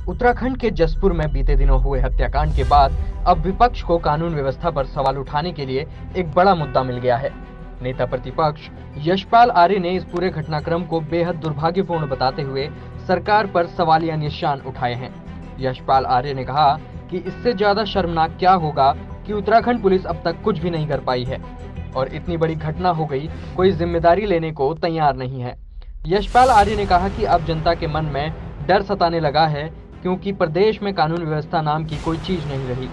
उत्तराखंड के जसपुर में बीते दिनों हुए हत्याकांड के बाद अब विपक्ष को कानून व्यवस्था पर सवाल उठाने के लिए एक बड़ा मुद्दा मिल गया है। नेता प्रतिपक्ष यशपाल आर्य ने इस पूरे घटनाक्रम को बेहद दुर्भाग्यपूर्ण बताते हुए सरकार पर सवालिया निशान उठाए हैं। यशपाल आर्य ने कहा कि इससे ज्यादा शर्मनाक क्या होगा कि उत्तराखंड पुलिस अब तक कुछ भी नहीं कर पाई है और इतनी बड़ी घटना हो गई, कोई जिम्मेदारी लेने को तैयार नहीं है। यशपाल आर्य ने कहा कि अब जनता के मन में डर सताने लगा है क्योंकि प्रदेश में कानून व्यवस्था नाम की कोई चीज नहीं रही।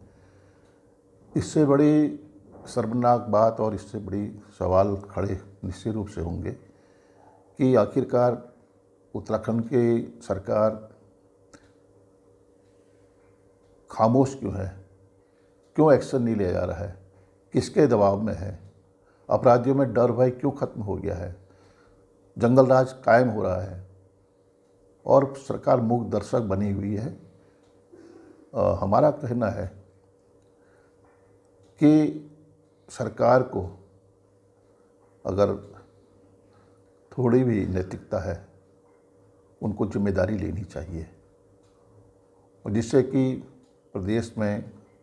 इससे बड़ी शर्मनाक बात और इससे बड़ी सवाल खड़े निश्चित रूप से होंगे कि आखिरकार उत्तराखंड की सरकार खामोश क्यों है, क्यों एक्शन नहीं लिया जा रहा है, किसके दबाव में है, अपराधियों में डर भय क्यों खत्म हो गया है, जंगल राज कायम हो रहा है और सरकार मूक दर्शक बनी हुई है। हमारा कहना है कि सरकार को अगर थोड़ी भी नैतिकता है, उनको जिम्मेदारी लेनी चाहिए और जिससे कि प्रदेश में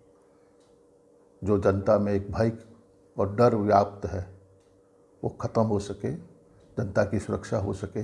जो जनता में एक भय और डर व्याप्त है वो ख़त्म हो सके, जनता की सुरक्षा हो सके,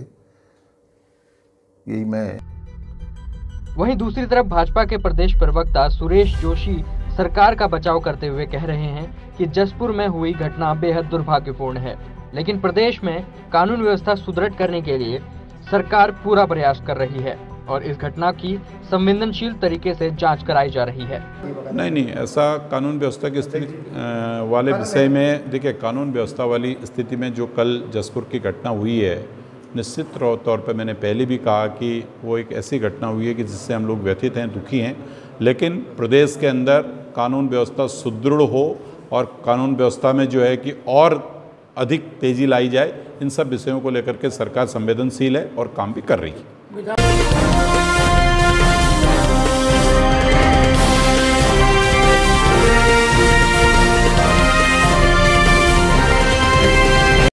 यही मैं। वहीं दूसरी तरफ भाजपा के प्रदेश प्रवक्ता सुरेश जोशी सरकार का बचाव करते हुए कह रहे हैं कि जसपुर में हुई घटना बेहद दुर्भाग्यपूर्ण है, लेकिन प्रदेश में कानून व्यवस्था सुदृढ़ करने के लिए सरकार पूरा प्रयास कर रही है और इस घटना की संवेदनशील तरीके से जांच कराई जा रही है। नहीं, ऐसा कानून व्यवस्था की स्थिति वाले विषय में देखिए, कानून व्यवस्था वाली स्थिति में जो कल जसपुर की घटना हुई है, निश्चित तौर पर मैंने पहले भी कहा कि वो एक ऐसी घटना हुई है कि जिससे हम लोग व्यथित हैं, दुखी हैं, लेकिन प्रदेश के अंदर कानून व्यवस्था सुदृढ़ हो और कानून व्यवस्था में जो है कि और अधिक तेज़ी लाई जाए, इन सब विषयों को लेकर के सरकार संवेदनशील है और काम भी कर रही है।